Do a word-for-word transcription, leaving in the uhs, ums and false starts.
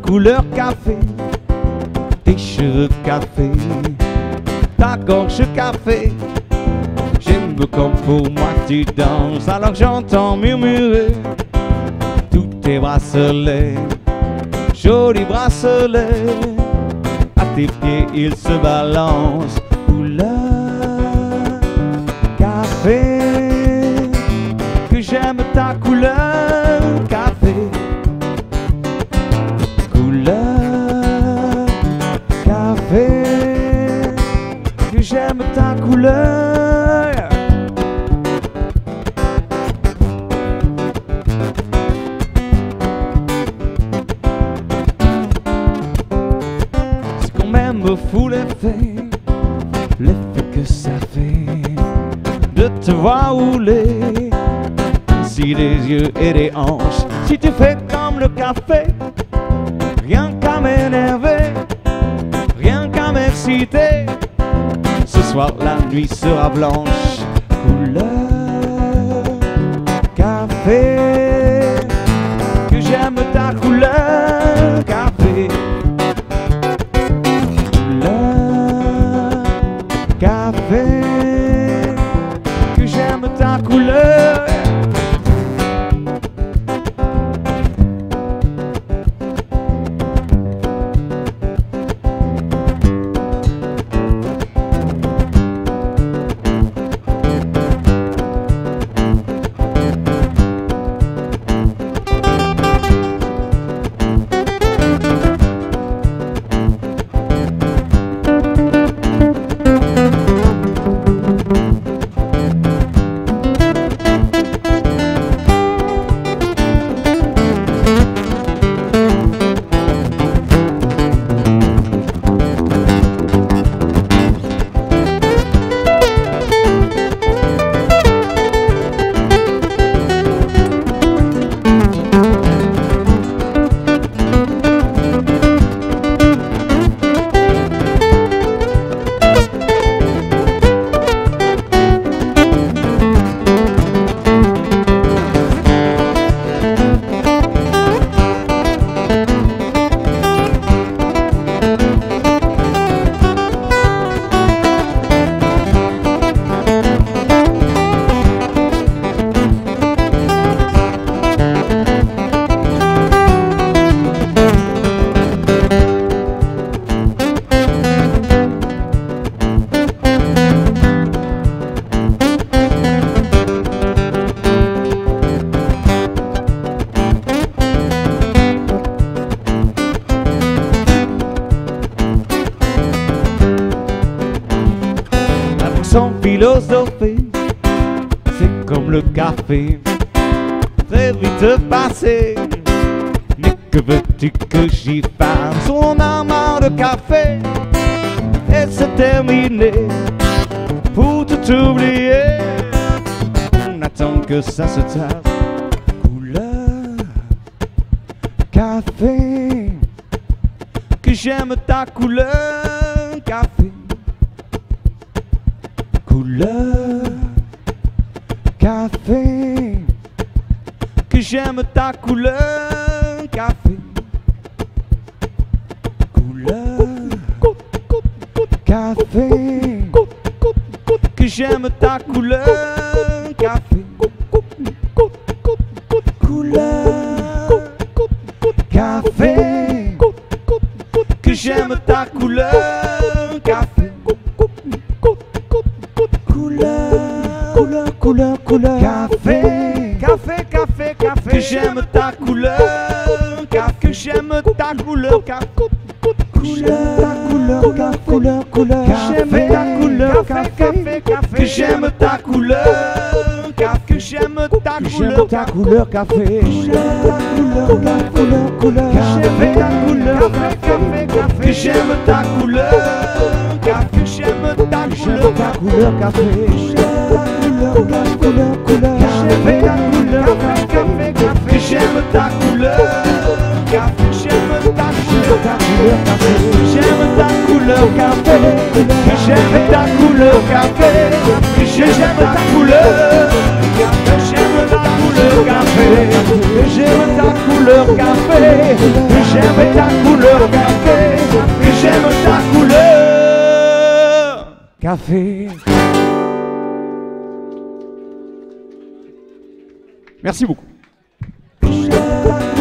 couleur café, tes cheveux café, ta gorge café. J'aime comme pour moi tu danses, alors que j'entends murmurer tous tes bracelets, jolis bracelets. À tes pieds ils se balancent, couleur café. Que j'aime ta couleur café, couleur café. Que j'aime ta couleur. C'est quand même fou l'effet, l'effet que ça fait de te voir rouler. Si des yeux et des hanches, si tu fais comme le café, rien qu'à m'énerver, rien qu'à m'exciter. Ce soir la nuit sera blanche, couleur café. Que j'aime ta couleur café, couleur café. Que j'aime ta couleur. Sans philosopher, c'est comme le café, très vite passé. Mais que veux-tu que j'y fasse? On a marre de café et c'est terminé. Pour tout oublier, on attend que ça se tasse. Couleur café, que j'aime ta couleur café. Couleur café, que j'aime ta couleur café. Couleur café, que j'aime ta couleur café. Couleur café, que j'aime ta couleur café. Couleur, couleur, couleur, café, café, café, café. Que j'aime ta couleur, que j'aime ta couleur, couleur, couleur, couleur, couleur. J'aime ta couleur, café, café. Que j'aime ta couleur, que j'aime ta couleur, ta couleur, café. Couleur, couleur, couleur, j'aime ta couleur, café, café. Que j'aime ta couleur, que j'aime ta couleur, ta couleur, café. Couleur, couleur, couleur, j'aime ta couleur, café, café. Que j'aime ta couleur, que j'aime ta couleur, ta couleur, café. J'aime ta couleur, café. Que j'aime ta couleur, café. Que j'aime ta couleur, que j'aime ta couleur, café. Que j'aime ta couleur, café. Que j'aime ta café. Merci beaucoup.